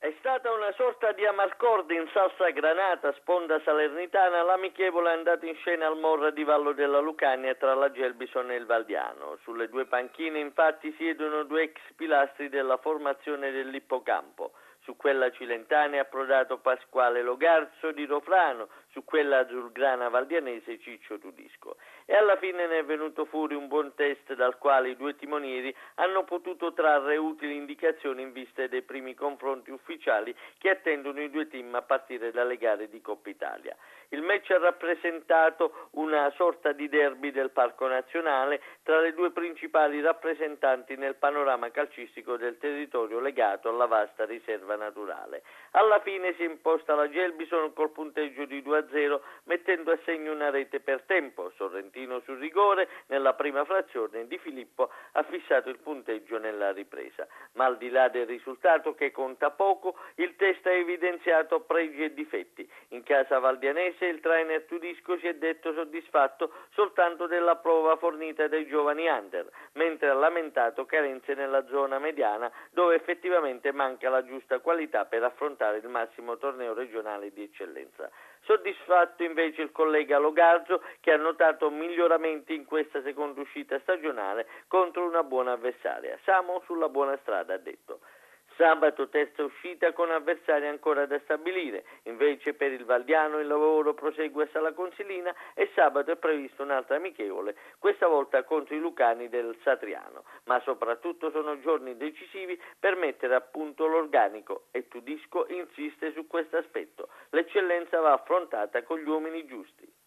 È stata una sorta di amarcord in salsa granata, sponda salernitana, l'amichevole è andata in scena al Morra di Vallo della Lucania tra la Gelbison e il Valdiano. Sulle due panchine infatti siedono due ex pilastri della formazione dell'Ippocampo. Su quella cilentana è approdato Pasquale Logarzo di Rofrano, su quella azzurgrana valdianese Ciccio Tudisco. E alla fine ne è venuto fuori un buon test dal quale i due timonieri hanno potuto trarre utili indicazioni in vista dei primi confronti ufficiali che attendono i due team a partire dalle gare di Coppa Italia. Il match ha rappresentato una sorta di derby del Parco Nazionale tra le due principali rappresentanti nel panorama calcistico del territorio legato alla vasta riserva naturale. Alla fine si è imposta la Gelbison col punteggio di 2-0, mettendo a segno una rete per tempo. Sorrentino sul rigore nella prima frazione, Di Filippo ha fissato il punteggio nella ripresa. Ma al di là del risultato, che conta poco, il test ha evidenziato pregi e difetti. In casa valdianese il trainer Tudisco si è detto soddisfatto soltanto della prova fornita dai giovani under, mentre ha lamentato carenze nella zona mediana, dove effettivamente manca la giusta qualità per affrontare il massimo torneo regionale di eccellenza. Soddisfatto invece il collega Logarzo, che ha notato miglioramenti in questa seconda uscita stagionale contro una buona avversaria. Siamo sulla buona strada, ha detto. Sabato terza uscita con avversari ancora da stabilire, invece per il Valdiano il lavoro prosegue a Sala Consilina e sabato è prevista un'altra amichevole, questa volta contro i lucani del Satriano, ma soprattutto sono giorni decisivi per mettere a punto l'organico e Tudisco insiste su questo aspetto. L'eccellenza va affrontata con gli uomini giusti.